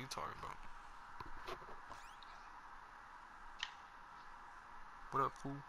you talking about? What up, fool?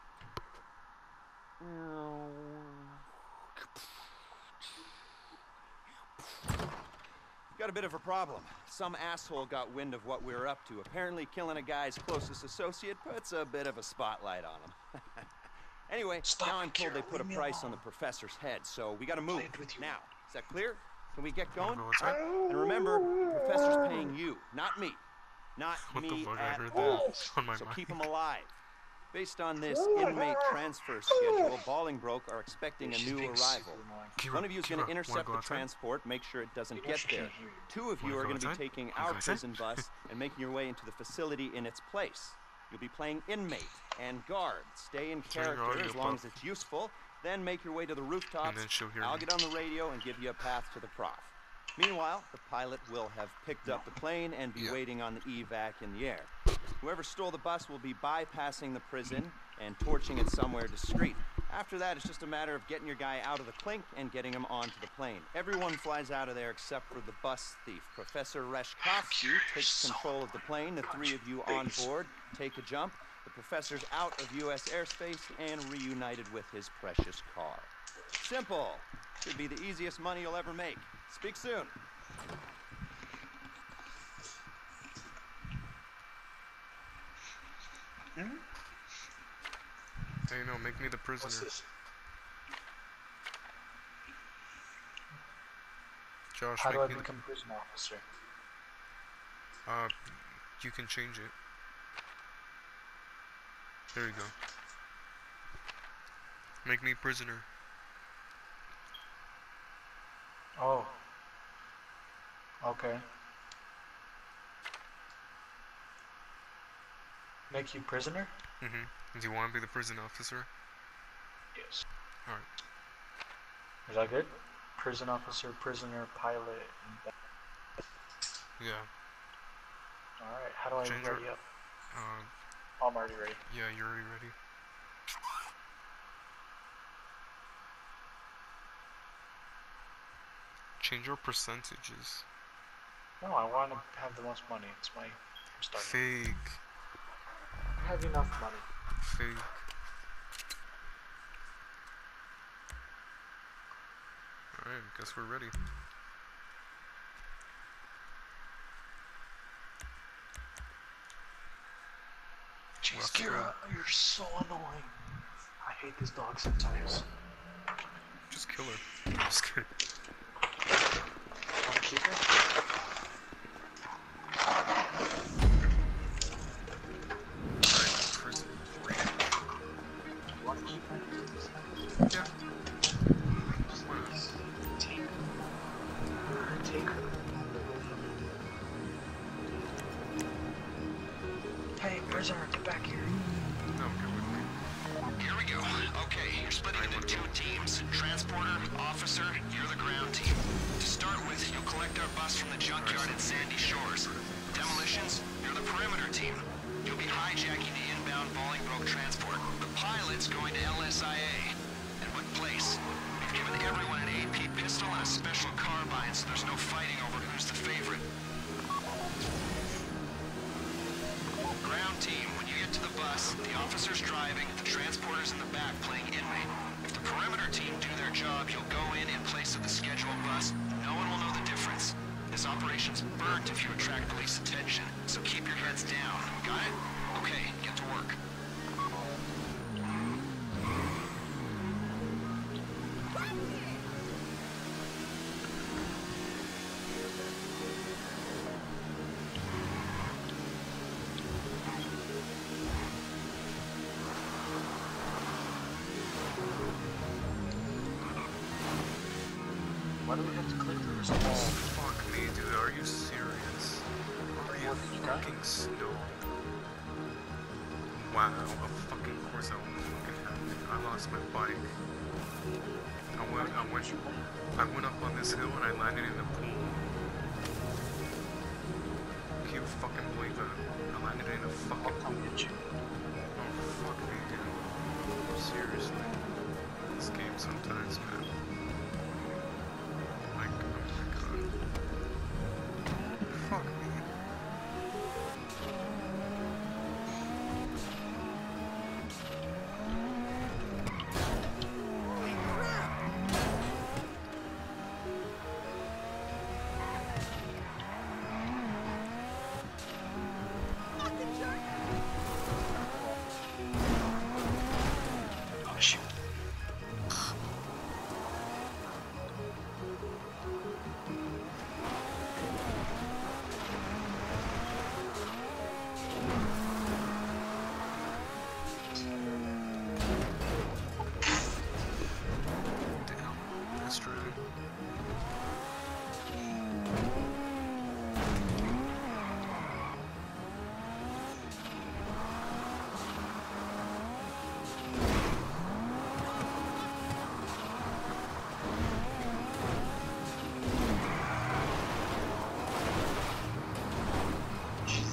Got a bit of a problem. Some asshole got wind of what we were up to. Apparently killing a guy's closest associate puts a bit of a spotlight on him. Anyway, now I'm told they put a price on the professor's head, so we gotta move. Now, is that clear? Can we get going? And remember, the professor's paying you, not me. Not me at all. So keep him alive. Based on this inmate transfer schedule, Bolingbroke are expecting a new arrival. One of you is going to intercept the transport, make sure it doesn't get there. Two of you are going to be taking our prison bus and making your way into the facility in its place. You'll be playing inmate and guard. Stay in character as long as it's useful, then make your way to the rooftops. I'll get on the radio and give you a path to the prof. Meanwhile, the pilot will have picked up the plane and be waiting on the evac in the air. Whoever stole the bus will be bypassing the prison and torching it somewhere discreet. After that, it's just a matter of getting your guy out of the clink and getting him onto the plane. Everyone flies out of there except for the bus thief. Professor Reshkovsky takes control of the plane. The three of you on board take a jump. The professor's out of U.S. airspace and reunited with his precious car. Simple. Should be the easiest money you'll ever make. Speak soon. Hey, no, make me the prisoner. Josh, how do I become prison officer? You can change it. There you go. Make me prisoner. Oh. Okay. Make you prisoner? Mm-hmm. Do you want to be the prison officer? Yes. Alright. Is that good? Prison officer, prisoner, pilot, and yeah. Alright, how do I ready up? I'm already ready. Yeah, you're already ready. Change your percentages. No, I want to have the most money. It's my starting. Fake. I have enough money. Fake. Alright, guess we're ready. Jeez, Kira, you're so annoying. I hate this dog sometimes. Just kill her. Just kidding. Want to keep her? Prison. You want to keep her? Yeah. Just take her. Take her. Hey, prisoner, get back here. No, get with me. Here we go. Okay, you're splitting into two teams. Transporter, officer, you're the ground team. To start with, you'll collect our bus from the junkyard at Sandy Shores. Demolitions, you're the perimeter team. You'll be hijacking the inbound Bolingbroke transport. The pilot's going to LSIA. And what place? We've given everyone an AP pistol and a special carbine, so there's no fighting over who's the favorite. Ground team, when you get to the bus, the officer's driving, the transporter's in the back playing inmate. If the perimeter team do their job, you'll go in place of the scheduled bus. No one will know the difference. This operation's burnt if you attract police attention, so keep your heads down. Got it? Okay, get to work. Why do we have to click through this? Oh, fuck me, dude. Are you serious? Are you fucking snow? Wow, of fucking course that won't fucking happen. I lost my bike. I went up on this hill and I landed in a pool. Can you fucking believe that? I landed in a fucking pool. Oh, fuck me, dude. Seriously. This game sometimes, man. Like, oh my god. Fuck me.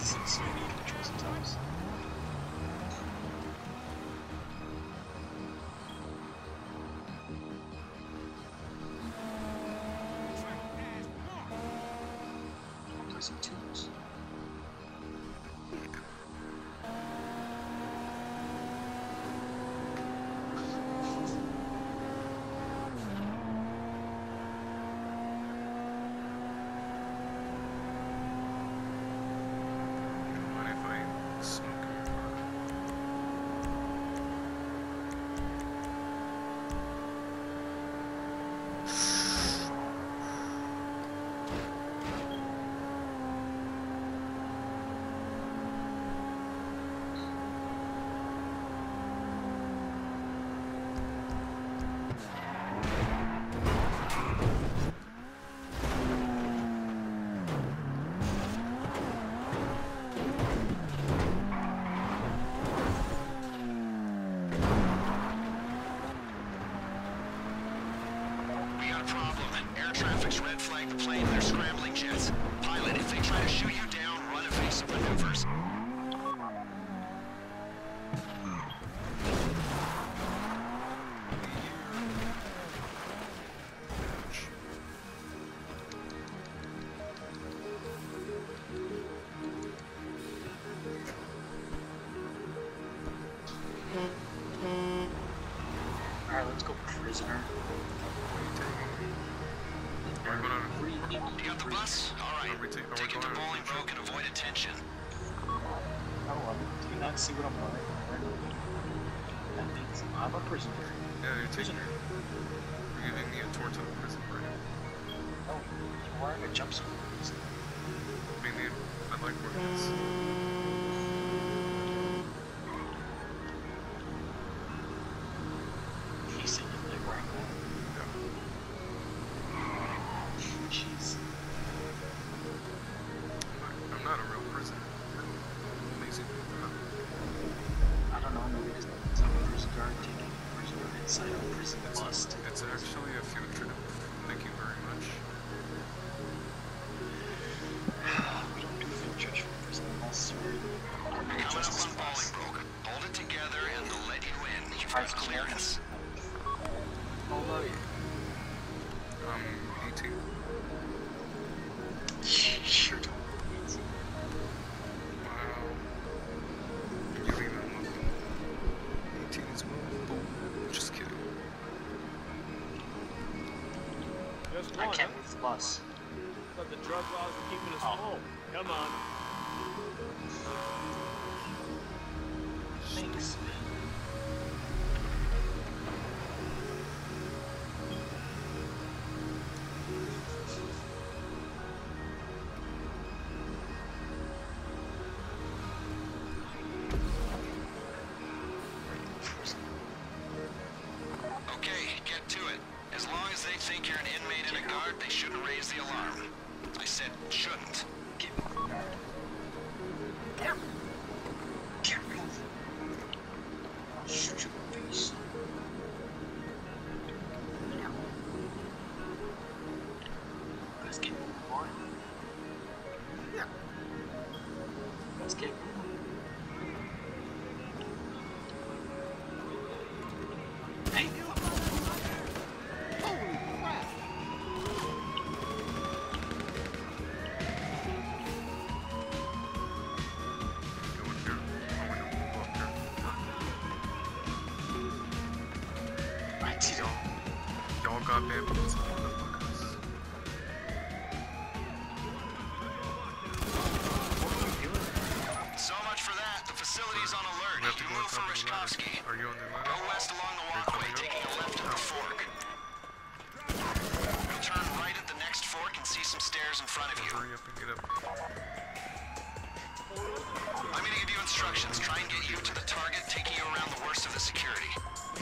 see the choice times. Play some tunes. What if I smoke in your car? We got a problem. Air traffic's red flagged the plane. They're scrambling jets. Pilot, if they try to shoot you down, run evasive maneuvers. Alright, let's go prisoner. Are we going on? You got the bus? Alright. Are we Take it to going on? Bolingbroke and avoid attention. I don't love it. Do you not see what I'm wearing? That means I'm a prisoner. Yeah, you're taking. You're giving me a tour to the prison right now. Oh, you're wearing a jumpsuit. I mean, I like wearing this. He said you like wearing that. Yeah. Jeez. I'm not a real prisoner. Amazing. I don't know, maybe it's some prison guard taking a prisoner inside a prison bust. It's actually a field trip. Thank you very much. We don't do field trips for prison busts. Coming up on Bolingbroke. Hold it together and they'll let you in. You've got clearance. How old are you? 18. Sure don't. Wow. You ain't even moving. 18 is movable. Just kidding. Just I one, can't huh? move the bus. But the drug laws are keeping us Oh. home. Come on. Thanks, man. Okay, get to it. As long as they think you're an inmate and a guard, they shouldn't raise the alarm. I said shouldn't. Can't move. I'll shoot you in the face. Let's get moving on. Yeah. Let's get moving. Hey, Go in here. Oh, wait, no. Go up here. right, Tito. Y'all got bamboos, motherfuckers. What are we doing? So much for that. The facility's on alert. We have to You go on move for top of the ladder. Rishkovsky. Are you on the Go ladder? west along the Are you walkway, coming up? taking a left at the fork. You'll turn right at the next fork and see some stairs in front of you. Hurry up and get up. I'm gonna give you instructions. Try and get you to the target, taking you around the worst of the security.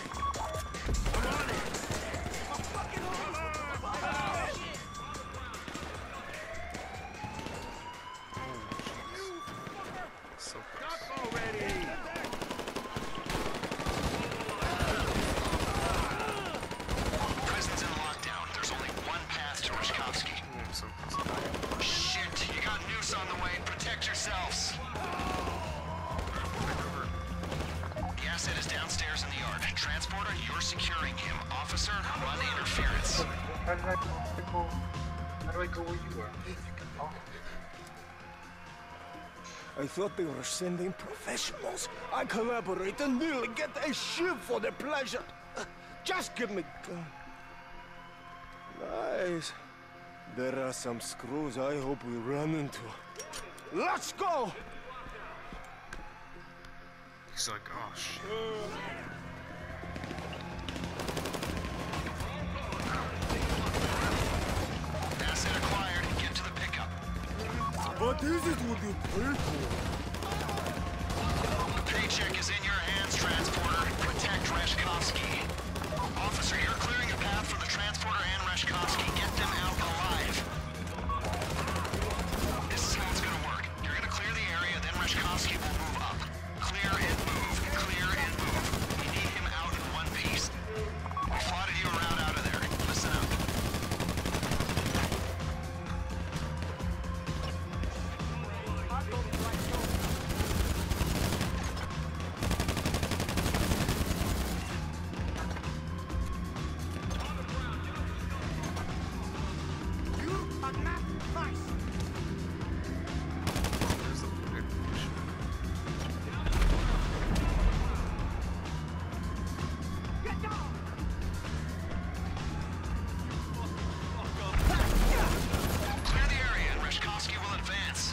So close. Already. Prison's in lockdown. There's only one path to Rishkovsky. Oh, I'm so close. Shit, you got Noose on the way. Protect Protect yourselves. The asset is downstairs in the yard. Transporter, you're securing him. Officer, run interference. How do I go where you are? Oh. I thought they were sending professionals. I collaborate and nearly get a ship for their pleasure. Just give me gun. Nice. There are some screws I hope we run into. Let's go! He's like, oh shit. Asset acquired. Get to the pickup. What is it with you people? The paycheck is in your hands, Transporter. Protect Reshkovsky. Officer, you're clearing a path for the Transporter and Reshkovsky. Get them out alive. This is how it's gonna work. You're gonna clear the area, then Reshkovsky will move up. Clear and move. Clear and move. We need him out in one piece. We plotted you a route out of there. Listen up. There's the big shit. Clear the area and Reshkovsky will advance.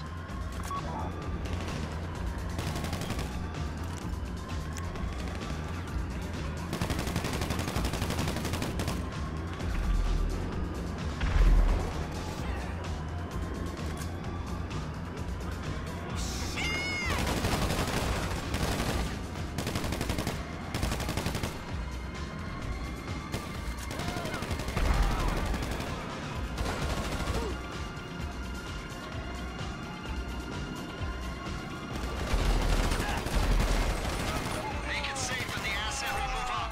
Make it safe and the asset will move up.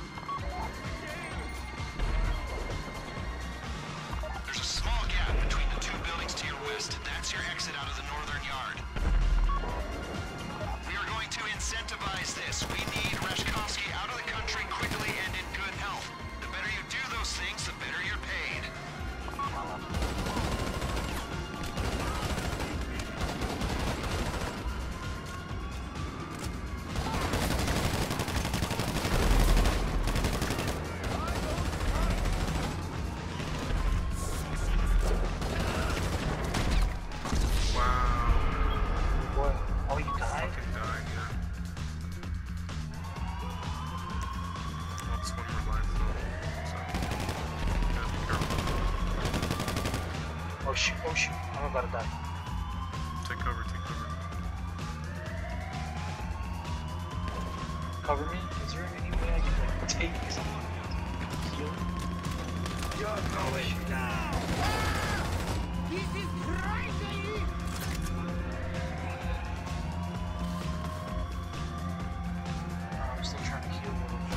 There's a small gap between the two buildings to your west. That's your exit out of the northern yard. We are going to incentivize this. We need Reshkovsky out of the country quickly and in good health. The better you do those things, the better you're paid. Wow. What? Oh, you died? Fucking dying, yeah. Oh, this one reminds me of so, gotta be careful. Oh shoot, oh shoot. I'm about to die. Take cover, take cover. Cover me? Is there any way I can like, take someone? Heal? You're going down! This is crazy! I'm still trying to heal a little bit.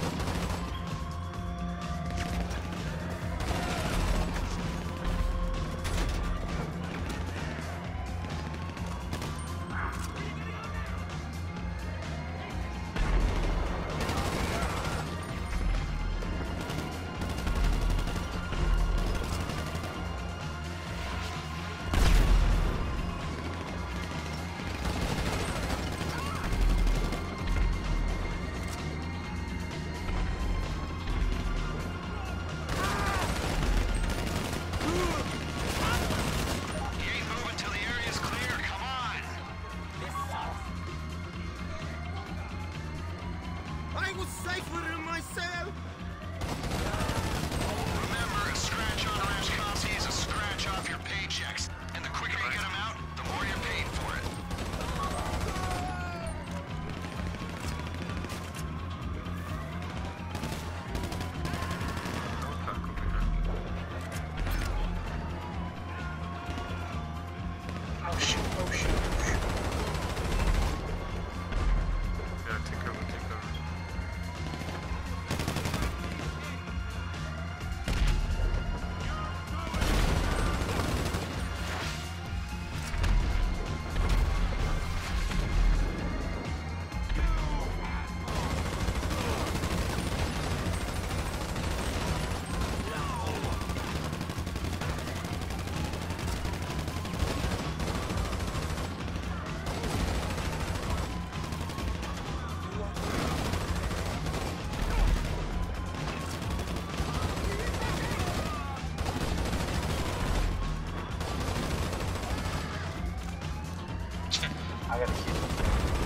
I gotta keep it.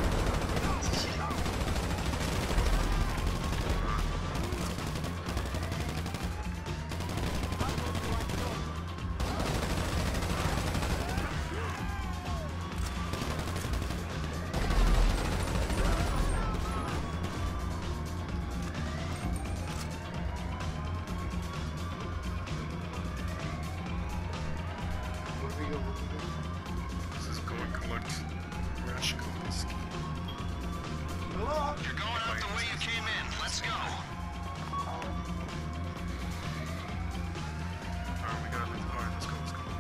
This is going to collect Rashkovsky. You're going out the way you came in. Let's go. Alright, we got it. Alright, let's go. Let's go.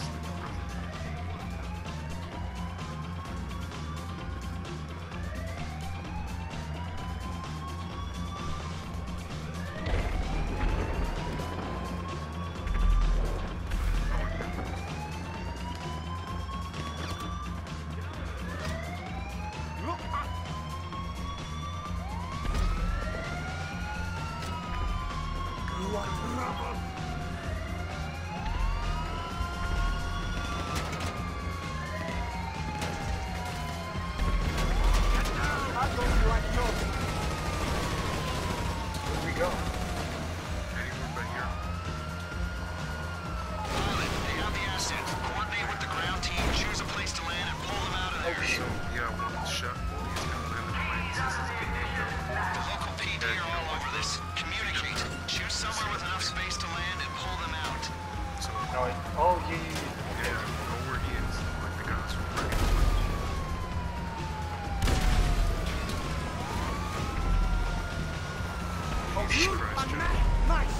Where we go? Anywhere but here. Pilot, they have the asset. Coordinate with the ground team, choose a place to land, and pull them out of there. So, yeah, one shot. He's gonna land the planes. This is good. The local PD are all over this. Communicate. Choose somewhere with enough space to land and pull them out. So, No, oh, yeah. yeah, go where he is. Like the guys from Reddit. Oh, Jesus you Christ, are Jack. nice.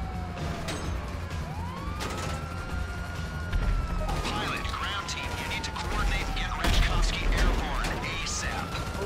Pilot, ground team, you need to coordinate and get Rashkovsky airborne ASAP.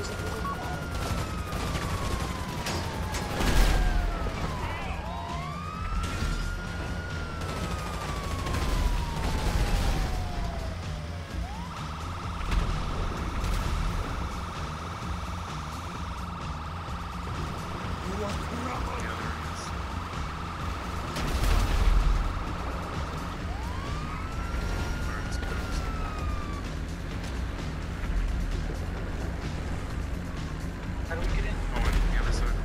How do we get in? Oh, wait, the other side.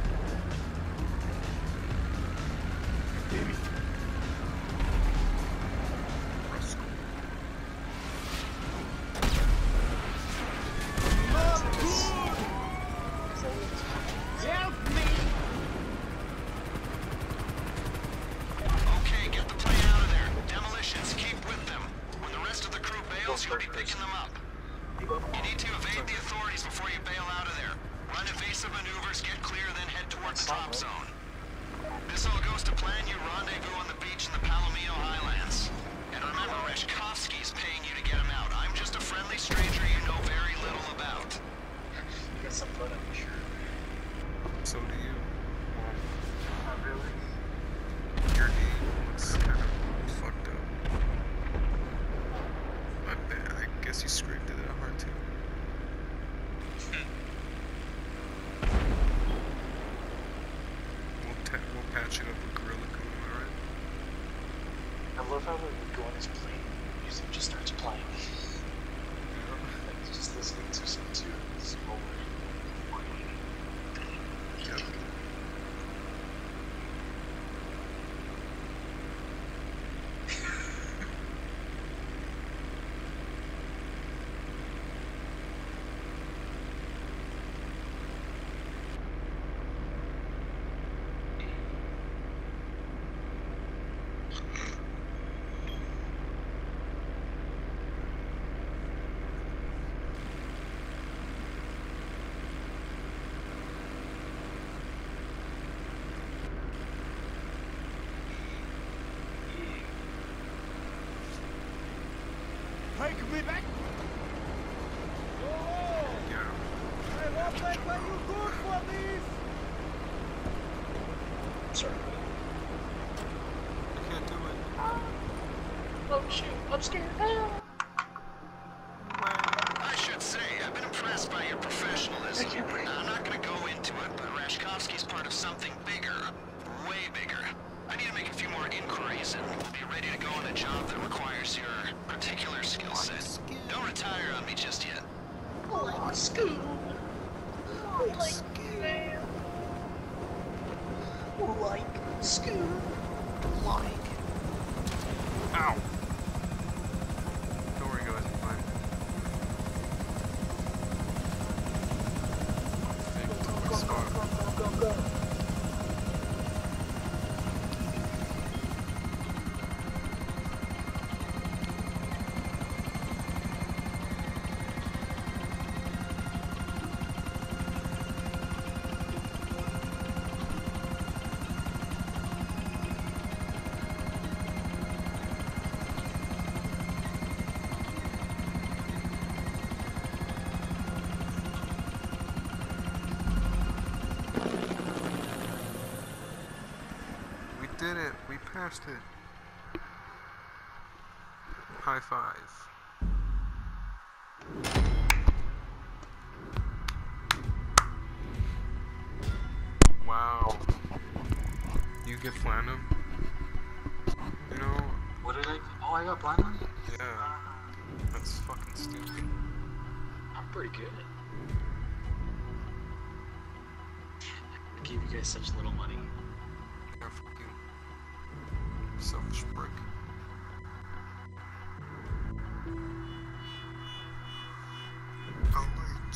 Russell. Help me. Okay, get the plane out of there. Demolitions, keep with them. When the rest of the crew bails, you'll be picking them up. You need to evade the authorities before you bail out of there. Run evasive maneuvers, get clear, then head toward the drop zone. This all goes to plan, you rendezvous on the beach in the Palomino Highlands. And remember, Rashkovsky's paying you to get him out. I'm just a friendly stranger you know very little about. You got some blood on your shirt. So do you. Well, Not really. your name looks kind of fucked up. I guess you scraped it that hard too. We'll patch it up with Gorilla Glue, alright? I love how when we go on his plane, music just starts playing. Like, just listening to some tunes over. Yep. Take me back. Yeah. I love that when you good for this. Sorry. I can't do it. Oh shoot, I'm scared. I should say, I've been impressed by your professionalism. I'm not gonna go into it, but Rashkovsky's part of something bigger. Way bigger. I need to make a few more inquiries and be ready to go on a job that requires your particular skill set. Don't retire on me just yet. Like Scoob. Like man. Like Scoob. Like. Ow! Don't worry, guys, I'm fine. Thank you to my spot. Go. We did it! We passed it! High five. Wow. You get platinum? You know, What did I? Oh, I got platinum? yeah. That's fucking stupid. I'm pretty good. I gave you guys such little money. Yeah, fuck you. Selfish prick. Alright.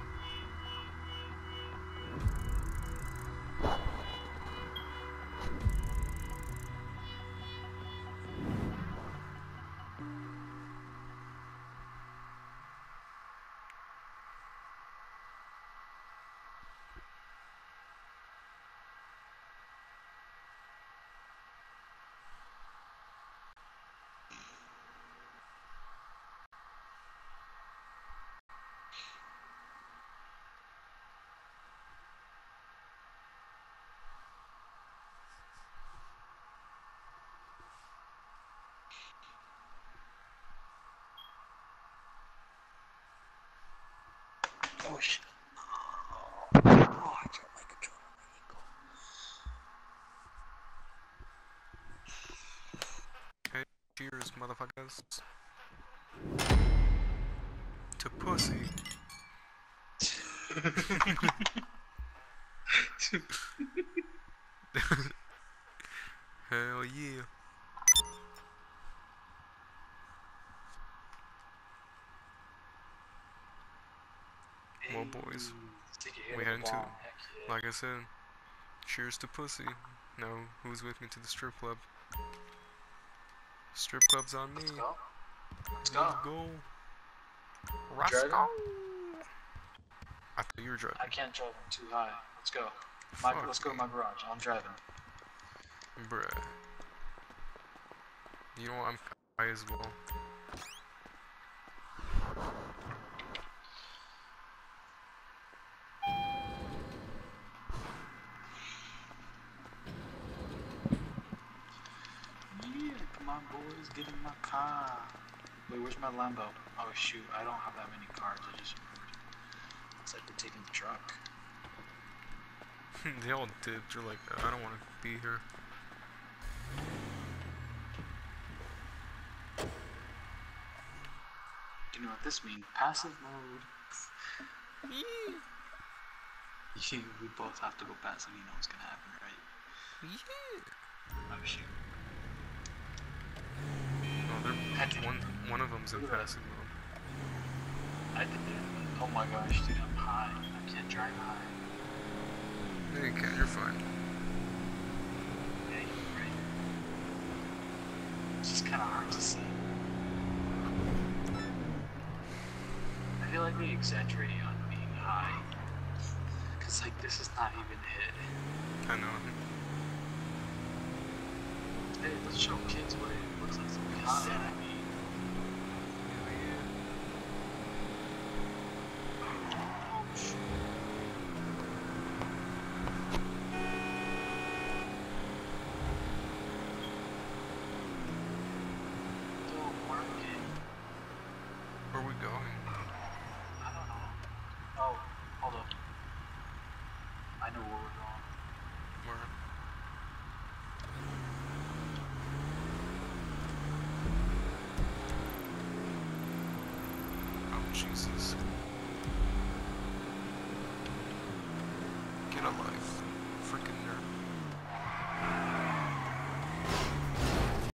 Oh shit. Oh, I dropped my controller on my ankle. Hey, cheers, motherfuckers. To pussy. Hell yeah. Well, boys, we heading to, like I said, cheers to pussy. Now, who's with me to the strip club? Strip club's on me. Let's go. Let's Let's go. go. Driving? Roscoe. I thought you were driving. I can't drive. I'm too high. Let's go. Fuck. Let's go to my garage. I'm driving. Bruh. You know what? I'm high as well. Yeah, come on, boys, get in my car. Wait, where's my Lambo? Oh shoot, I don't have that many cars. I just remembered. It's like we're taking the truck. They all did. They're like, I don't want to be here. You know what this means? Passive mode. We both have to go passive. You know what's gonna happen, right? Yeah. Oh shoot. No, one of them's in passive mode. I did it. Oh my gosh, dude, I'm high. I can't drive high. Yeah, you can. You're fine. Yeah, you're right. It's just kind of hard to see. I feel like they exaggerate on being high. Cause like this is not even it. I know. Hey, let's show kids what it looks like to be high. I mean, don't work it. Where are we going? I don't know. Oh, hold up. I know where we're going. Where? Oh, Jesus.